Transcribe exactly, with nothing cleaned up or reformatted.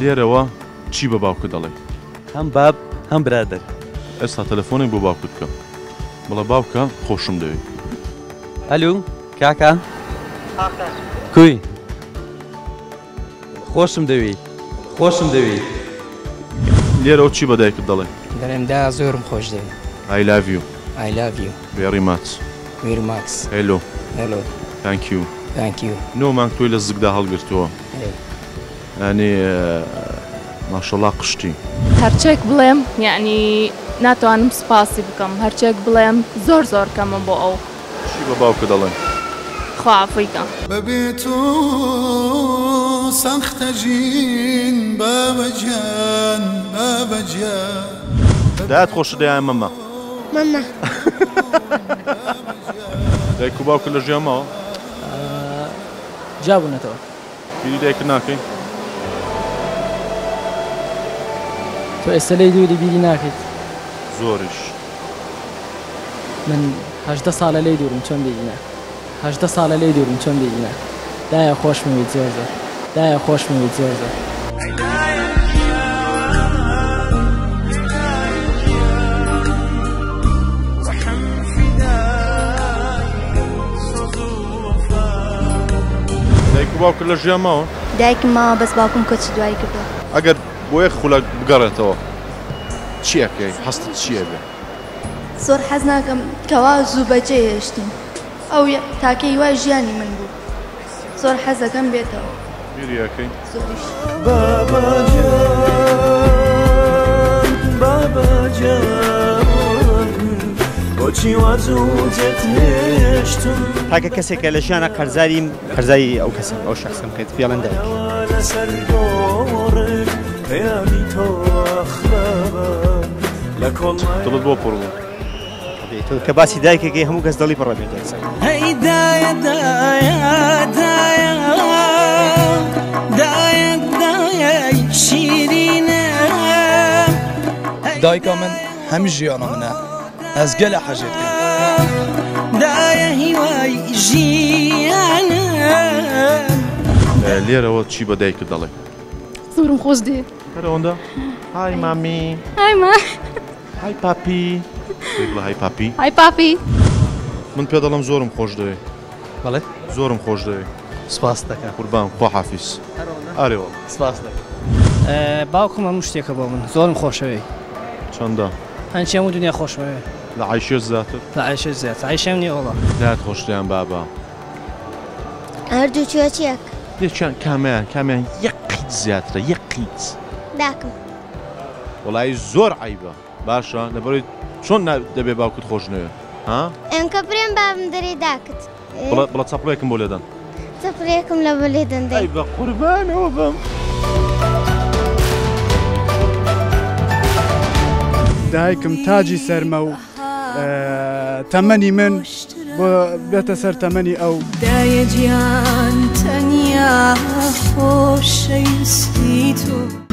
لێرەوە چی بە باوکە دەڵێ؟ هەم باب هەم برادر. ئێستا تەلەفۆنێک بۆ باوکت بکە بڵێ باوکە خۆشم دەوێت. ئەلو کاکە کوی خۆشم دەوێت خۆشم دەوێت. لێرەوە چی بە دایکت دەڵێ؟ دەڵێم دا زۆرم خۆش دەوێت. I love you. I love you. Very much. Very much. Hello. Hello. Thank you. Thank you. نۆ مانگ تۆی لە زگدا هەڵگرتووە. یعنی ماشەڵڵا قشتی. هەرچێک بڵێم یعنی ناتوانم سپاسی بکەم هەرچێک بڵێم زۆر زۆر کەمە بۆ ئەو. چی بە باوکە دەڵێن؟ خواعافیکە. بەبێ تۆ سەختە ژین بابەجیان بابەجیان. دایت خۆشت دەیان مەمە؟ مەمە. دایک و باوکە لە ژیان ماوە؟ جابوونەتەوە. پیری دایکت ناکەی؟ تۆ ئێستا لەی دووری بیری ناکەیت. زۆریش. من هەژدە ساڵە لەی دوورم چۆن بێگینە. هەژدە ساڵە لەی دوورم چۆن بێگینە. دایە خۆشمەوێت زۆر زۆر. دایە خۆشمەوێت زۆر زۆر. دایک و باوکە لە ژیان ماوە؟ دایکم ماوە بەس باوکم کۆچی دوایی کردووە. ئەگەر بۆ یەک خولەک بگەڕێتەوە چی ئەکەی؟ هەستت چییە بێ؟ زۆر حەز ناکەم کەوا زوو بەجێ هێشتین ئەو تاکەی وای ژیانی من بوو زۆر حەز دەکەم بێتەوە. بیری ئەکەی؟ زۆریش. بابەجان بابەجان بۆچی وا زوو جێت هێشتم. تاکە کەسێکە لە ژیانە قەرزاری قەرزایی ئەو کەسم ئەو شخصم بکەیت پێڵەن دایک. لەسەر گۆڕێک پەیامی تۆ ئەخلەبان لە کۆڵمای دڵت بۆ پڕ بوو. تۆ کە باسی دایکێکی هەموو کەس دڵی پڕە بێت یەکسەر. هەی دایە دایە دایە دایە دایە شیرینە. دایکا من هەمی ژیانە منە ئەس گەلە حەژێت کرد. دایە هیوای ژیانە. لێرەوە چی بە دایکت دەڵێ؟ زۆرم خۆش دێت. هەرەوەندا؟ های مامی. های ما. های پاپی. بڵێ های پاپی. های پاپی. من پێ دەڵێم زۆرم خۆش دەوێت. بەڵێ؟ زۆرم خۆش دەوێت. سپاس دەکەم. قوربان خوا حافیز. ئارێوە. سپاس دەکەم. باوکم هەموو شتێکە بۆ من زۆرم خۆشەوێ. چەندە؟ هەنچی هەموو دنیا خۆشمەوێ. لە عایشێ زیاتر؟ لە عایشێ زیات. عایشەم نییە وەڵا. دایت خۆشتیان بابا. هەردوو کوێچیەک. لێچیان کامیان کامیان یەقیت زیاترە یەقیت. داکم. وەڵایی زۆر عیبە. باشە لەبەرەوەی چۆن دەبێ باوکت خۆش نەوێ؟ ها؟ ئەمکە برێن بابم دەرێ داکت. بڵێ چەپڵێکم بۆ لێدەن. چەپڵێکم لە بۆ لێدەن دەی. ئەی بە قوربانەوە بم. دایکم تاجی سەرمە و تەمەنی من بۆ بێتە سەر تەمەنی ئەو. دایە گیان تەنیا خۆشەویستی تۆ.